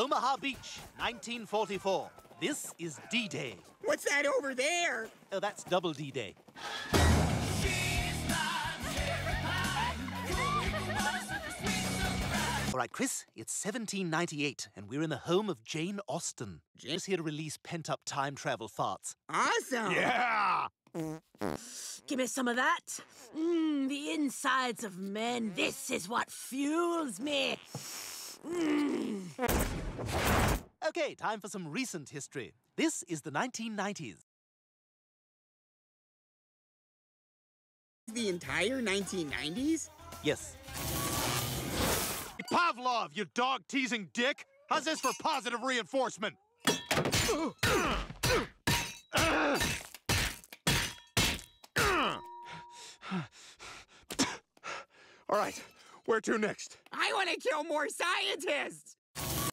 Omaha Beach, 1944. This is D-Day. What's that over there? Oh, that's double D-Day. All right, Chris, it's 1798, and we're in the home of Jane Austen. Jane's here to release pent-up time travel farts. Awesome! Yeah! Give me some of that. The insides of men. This is what fuels me. Okay, time for some recent history. This is the 1990s. The entire 1990s? Yes. Pavlov, you dog-teasing dick! How's this for positive reinforcement? All right, where to next? I want to kill more scientists!